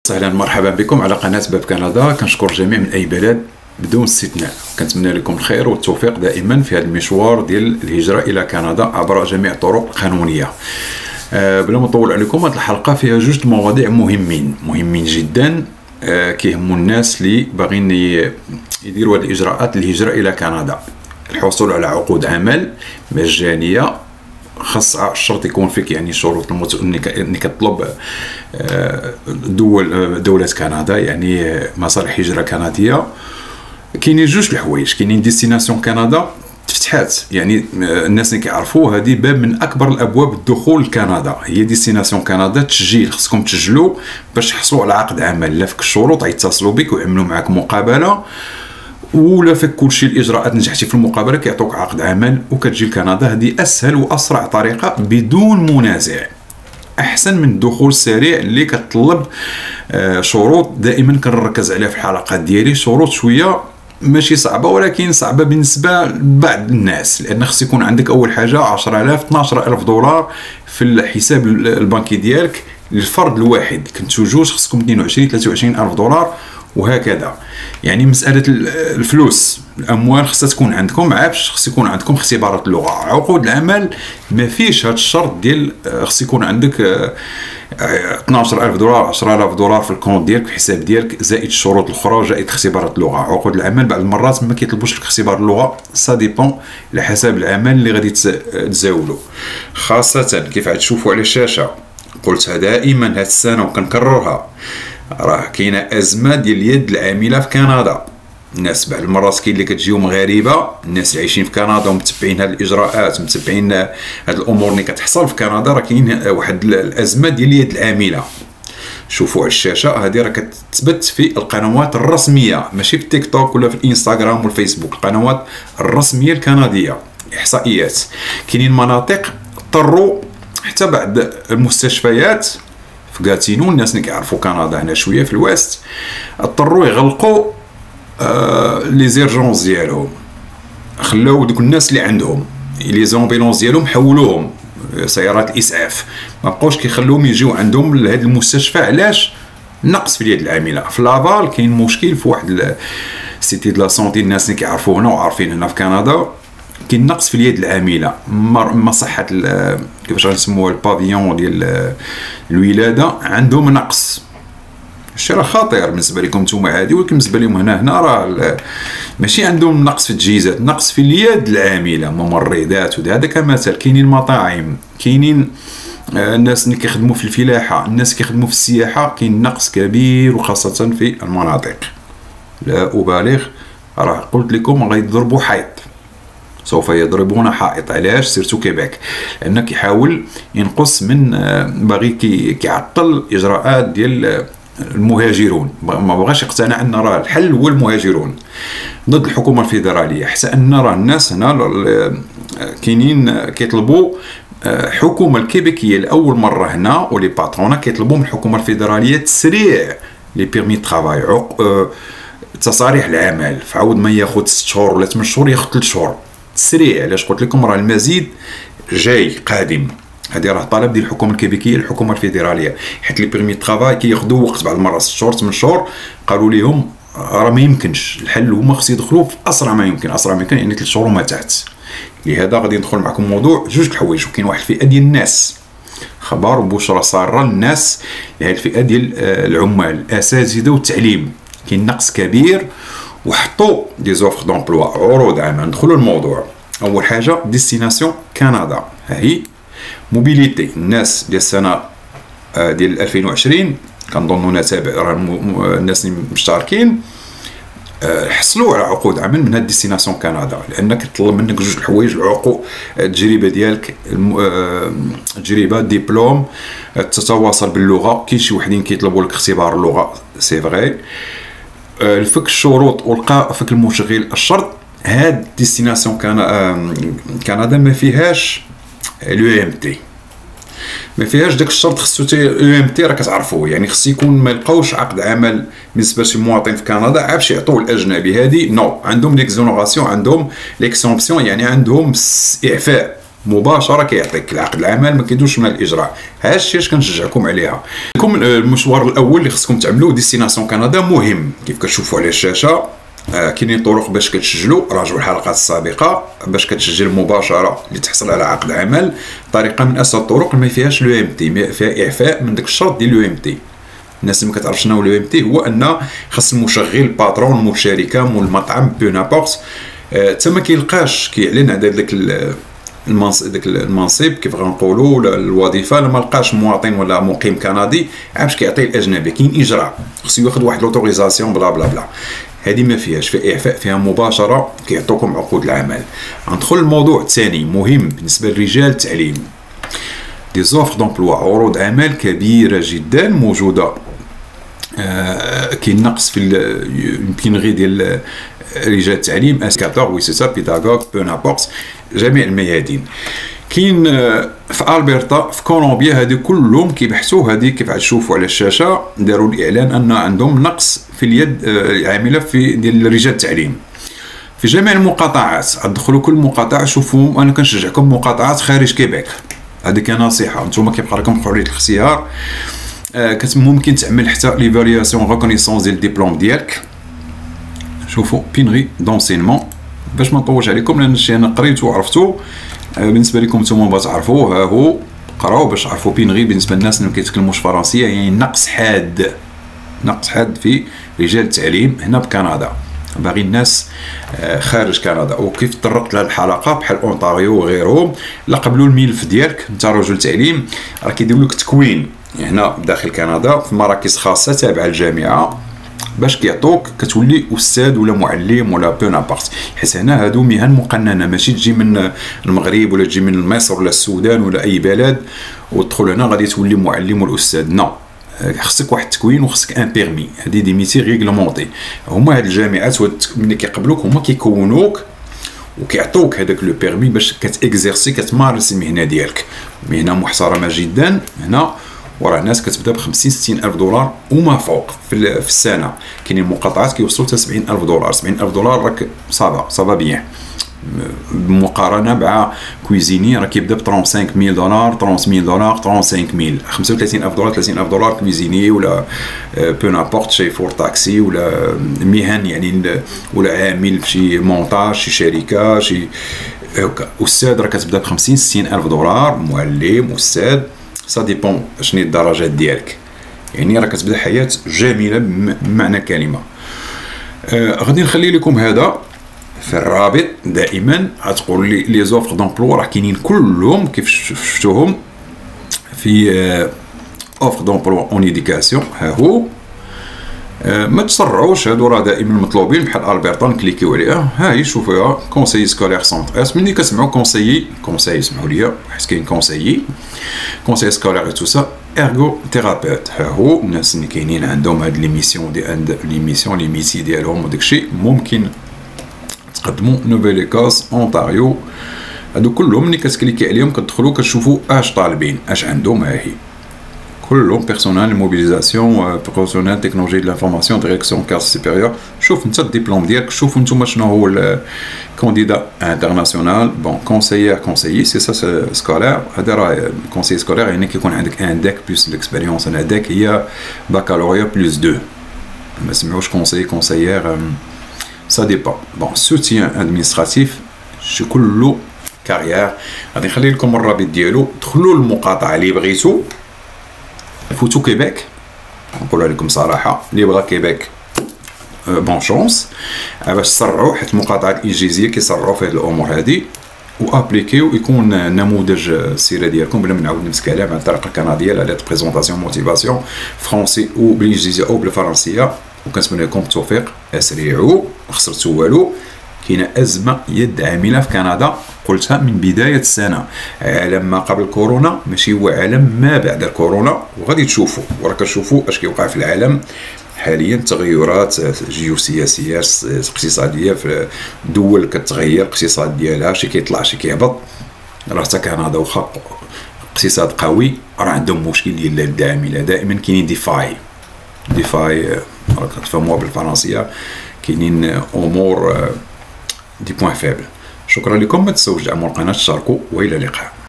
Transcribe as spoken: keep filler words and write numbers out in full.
اهلا مرحبا بكم على قناه باب كندا. كنشكر الجميع من اي بلد بدون استثناء. كنتمنى لكم الخير والتوفيق دائما في هذا المشوار ديال الهجره الى كندا عبر جميع الطرق القانونيه. أه بلا ما نطول عليكم، هذه الحلقه فيها جوج مواضيع مهمين مهمين جدا أه كيهموا الناس اللي باغيين يديروا هذه الاجراءات الهجره الى كندا. الحصول على عقود عمل مجانيه، خاص الشرط يكون فيك يعني شروط المت... انك تطلب دول دولة كندا، يعني مصالح هجرة كندية. كاينين جوج الحوايج، كاينين ديستيناسيون كندا تفتحات، يعني الناس اللي كيعرفوا هذه باب من اكبر الابواب الدخول لكندا، هي ديستيناسيون كندا. تسجيل خصكم تسجلوا باش تحصلوا على عقد عمل، لا فيك الشروط يتصلوا بك ويعملوا معك مقابله، ولا فيك كلشي الاجراءات نجحتي في المقابله كيعطوك عقد عمل وكتجي لكندا. هذه اسهل واسرع طريقه بدون منازع، احسن من الدخول السريع اللي كتطلب شروط. دائما كنركز عليها في الحلقات ديالي، شروط شويه ماشي صعبه ولكن صعبه بالنسبه لبعض الناس، لان خص يكون عندك اول حاجه عشرة آلاف اثناش ألف دولار في الحساب البنكي ديالك للفرد الواحد. كنتو جوج خصكم اثنين وعشرين ثلاثة وعشرين ألف دولار وهكذا. يعني مساله الفلوس الاموال خصها تكون عندكم، عابش خص يكون عندكم اختبارات اللغه. عقود العمل ما فيش هذا الشرط ديال خص يكون عندك اثناش ألف دولار عشرة آلاف دولار في الكونت ديالك في الحساب ديالك، زائد الشروط الاخرى وزائد اختبارات اللغه. عقود العمل بعض المرات ما كيطلبوش لك اختبار اللغه، سا ديبون على حسب العمل اللي غادي تزاولوا. خاصه كيف عاد تشوفوا على الشاشه، قلتها دائما هذه السنه وكنكررها، راه كاينه ازمه ديال اليد العامله في كندا. الناس بعض المرات كاين اللي كتجيهم غريبه، الناس اللي عايشين في كندا ومتبعين هذه الاجراءات متبعين هذه الامور اللي كتحصل في كندا، راه كاين واحد الازمه ديال اليد العامله. شوفوا على الشاشه، هذه راه كتثبت في القنوات الرسميه، ماشي في التيك توك ولا في الانستغرام والفيسبوك، القنوات الرسميه الكنديه. احصائيات، كاينين مناطق اضطروا حتى بعض المستشفيات في غاتينو، الناس اللي كيعرفوا كندا هنا شويه في الويست، اضطروا يغلقوا آه لي زيرجونس ديالهم، خلاو دوك الناس اللي عندهم لي زومبيلونس ديالهم حولوهم سيارات الاسعاف، ما بقاوش كيخلوهم يجيو عندهم لهذا المستشفى. علاش؟ نقص في اليد العامله. في لافال كاين مشكل في واحد سيتي دو لا سونتي، الناس اللي كيعرفوا هنا وعارفين هنا في كندا كاين نقص في اليد العامله. مصحه كيفاش غنسموها البافيون ديال الولاده عندهم نقص. الشيء راه خطير بالنسبه لكم نتوما عادي، ولكن بالنسبه لهم هنا هنا راه ماشي عندهم نقص في التجهيزات، نقص في اليد العامله، ممرضات. وهذا كمثال. كاينين مطاعم، كاينين الناس اللي كيخدموا في الفلاحه، الناس اللي كيخدموا في السياحه، كاين نقص كبير وخاصه في المناطق. لا ابالغ، راه قلت لكم غيضربوا حيط، سوف يضربون حائط. علاش؟ سيرتو كيباك، لان كيحاول ينقص من باغي كيعطل اجراءات ديال المهاجرون، ما بغاش يقتنع ان راه الحل هو المهاجرون ضد الحكومه الفيدراليه، حتى ان راه الناس هنا كاينين كيطلبوا الحكومه الكيبيكيه لاول مره هنا، ولي باترونا كيطلبوا من الحكومه الفيدراليه تسريع لي بيرمي ترافاي، تصاريح العمل، فعود ما ياخذ ست شهور ولا ثمان شهور ياخذ ثلاث شهور تسريع. علاش قلت لكم راه المزيد جاي قادم. هذه راه طلب ديال الحكومه الكيبيكيه للحكومه الفيدراليه، حيت لي بيرمي ترافاي كياخذوا وقت بعض المرات ست شهور ثمان شهور. قالوا لهم راه ما يمكنش، الحل هما خص يدخلوا في اسرع ما يمكن، اسرع ما يمكن يعني ثلاث شهور وما تحت. لهذا غادي ندخل معكم موضوع جوج الحوايج. وكاين واحد الفئه ديال الناس، خبر وبشرى ساره للناس، لهذه الفئه ديال العمال الاساتذه والتعليم، كاين نقص كبير وحطوا دي زوفر دومبلوا، عروض عمل. ندخلوا الموضوع. اول حاجه ديستيناسيون كندا، ها هي موبيليتي. الناس ديال السنه ديال ألفين وعشرين كنظنوا نتابع راه الناس اللي مشتركين حصلوا على عقود عمل من هاد ديستيناسيون كندا، لان كتطلب منك جوج الحوايج: العقود، التجربه ديالك، التجربه، ديبلوم، تتواصل باللغه. كاين شي وحدين كيطلبوا لك اختبار اللغه، سي فغي. الفك الشروط والقاء فك المشغل. الشرط هاد ديستيناسيون كندا ما فيهاش اليو ام تي، ما فيهاش داك الشرط. خصو اليو ام تي راه كتعرفوه، يعني خص يكون ما يلقاوش عقد عمل بالنسبه لشي مواطن في كندا عابش يعطوه الاجنبي. هذه نو، عندهم ليكزونوراسيون، عندهم ليكسومبسيون، يعني عندهم اعفاء مباشره كيعطيك العقد العمل، ما كيدوش من الاجراء. هذا الشيء اش كنشجعكم عليها. لكم المشوار الاول اللي خصكم تعملوه ديستيناسيون كندا مهم، كيف كتشوفوا على الشاشه. آه كاينين طرق باش كتسجلوا، راجعوا الحلقات السابقه باش كتسجل مباشره لتحصل على عقد عمل. طريقه من اسهل الطرق ما فيهاش لو ام تي، فيها اعفاء من داك الشرط ديال لو ام تي. الناس اللي ما كتعرفش شنو هو لو ام تي، هو ان خاص المشغل الباترون مول الشركه مول المطعم بو نابورت حتى ما كيلقاش كيعلن على داك المنصب، داك المنصب كيف غنقولوا الوظيفه، لما لقاش مواطن ولا مقيم كندي عاش كيعطيه الاجنبي. كاين اجراء خصو ياخذ واحد لوتوريزاسيون بلا بلا بلا. هذه ما فيهاش، في اعفاء فيها مباشره كيعطوكم عقود العمل. غندخل الموضوع الثاني مهم بالنسبه للرجال، التعليم. دي زوفر دومبلوا، عروض عمل كبيره جدا موجوده. آه كاين نقص في يمكن غير ديال رجال التعليم، اسكاتور وي سي سا بيداغوغ بو نابورت، جميع الميادين. كاين في البرتا، في كولومبيا، هادو كلهم كيبحثوا. هذه كيف تشوفوا على الشاشه داروا الاعلان ان عندهم نقص في اليد العامله في ديال رجال التعليم في جميع المقاطعات. تدخلوا كل مقاطعه شوفوا. انا كنشجعكم مقاطعات خارج كيبيك، هذه كنصيحه. نتوما كيبقى لكم حريه الاختيار. آه ممكن تعمل حتى ليفالياسيون ريكونيسونس ديال الدبلوم ديالك. شوفوا بينغي دونسينمون، باش ما نطولش عليكم لان الشيء انا قريته وعرفتو. بالنسبه لكم نتوما باغا تعرفوه، ها هو قراو باش تعرفوا بينغي. بالنسبه للناس اللي ما كيتكلموش فرنسيه، يعني نقص حاد، نقص حاد في رجال التعليم هنا بكندا. باغي الناس خارج كندا. وكيف طرقت لهاد الحلقه بحال اونتاريو وغيرهم، لا قبلوا الملف ديالك انت رجل تعليم، راه كيديروا لك تكوين هنا داخل كندا في مراكز خاصه تابعه للجامعه، باش كيعطوك كتولي استاذ ولا معلم ولا بو نابارت. حيت هنا هادو مهن مقننه، ماشي تجي من المغرب ولا تجي من مصر ولا السودان ولا اي بلد وتدخل هنا غادي تولي معلم ولا استاذ. نو، خصك واحد التكوين وخصك ان بيرمي. هادي دي ميتي ريغلومونطي. هما هاد الجامعات ملي كيقبلوك هما كيكونوك وكيعطوك هذاك لو بيرمي باش كتاكزيرسي، كتمارس المهنه ديالك. مهنه محترمه جدا هنا، وراه الناس كتبدا ب خمسين ستين الف دولار وما فوق في, في السنه. كاينين مقاطعات كيوصلوا حتى سبعين الف دولار. سبعين الف دولار راك صافا صافا بيان، بالمقارنه مع كويزيني راه كيبدا ب خمسة وثلاثين ألف دولار، ثلاثين ألف دولار، خمسة وثلاثين ألف، خمسة وثلاثين ألف دولار، ثلاثين ألف دولار كويزيني ولا بو نابورت شي فور تاكسي ولا مهن يعني، ولا عامل في شي مونتاج شي شركه شي هكا. استاذ راه كتبدا ب خمسين ستين الف دولار، معلم استاذ سا ديبون شنو الدرجات ديالك. يعني راه كتبدا حياه جميله بمعنى الكلمه. آه غادي نخلي لكم هذا في الرابط. دائما غتقول لي لي زوفر دومبلوا راه كاينين كلهم كيف شفتوهم في اوفر دومبلوا اون ايديكاسيون. ها هو. آه ما تسرعوش، هادو راه دائما مطلوبين بحال البرتا نكليكيو عليها. ها هي شوفوها، كونسيي سكولير سونتر اس. ملي كتسمعوا كونسيي كونسيي اسمحوا لي حيت كاين كونسيي كونسيي سكولير اي تو سا ارغو ثيرابيوت. ها هو الناس اللي كاينين عندهم هاد لي ميسيون دي عند لي ميسيون لي ميسي ديالهم وداكشي، ممكن تقدموا نوفيل ايكوس اونتاريو. هادو كلهم ملي كتكليكي عليهم كتدخلوا كتشوفوا اش طالبين اش عندهم. ها هي كلهم بيرسونيل موبيليزاسيون بروفيسيونيل تكنولوجي دو لانفورماسيون ديريكسيون كاس سوبيريور. شوف انت الدبلوم ديالك، شوفوا نتوما شنو هو الكانديدا انترناسيونال. بون كونسيير كونسيي سي سا سكولير. هذا راه كونسيي سكولير يعني كيكون عندك ان داك بلس ليكسبيريونس. انا داك هي بكالوريا بلس دو. ما سمعوش كونسيي كونسيير، سا ديبا. بون سوتيان ادمينستراتيف شي كله كارير. غادي نخلي لكم الرابط ديالو، دخلوا المقاطعه اللي بغيتو، فوتو كيبيك. نقول لكم صراحه اللي بغا كيبيك بون شونس باش تسرعوا، حيت المقاطعات الانجليزيه كيسرعوا في هذه الامور هذه. وابليكيو يكون نموذج السيره ديالكم بلا ما نعاود نفس الكلام عن الطريقه الكنديه لا بريزونطاسيون موتيفاسيون فرونسي او بالانجليزيه او بالفرنسيه. وكنتمنى لكم التوفيق. اسرعوا، ما خسرتوا والو. كاينه ازمه يد عامله في كندا، قلتها من بدايه السنه. عالم ما قبل كورونا ماشي هو عالم ما بعد الكورونا. وغادي تشوفوا وراه كتشوفوا اش كيوقع في العالم حاليا. تغيرات جيوسياسيه اقتصاديه في دول كتغير الاقتصاد ديالها، شي كيطلع شي كيهبط. راه حتى كندا واخا اقتصاد قوي راه عندهم مشكل ديال اليد العامله. دائما كاينين ديفاي ديفاي راه كتفهموها بالفرنسيه. كاينين امور دي بوين فابل. شكرا لكم، ما تنسوش دعموا القناه، تشاركوا، والى اللقاء.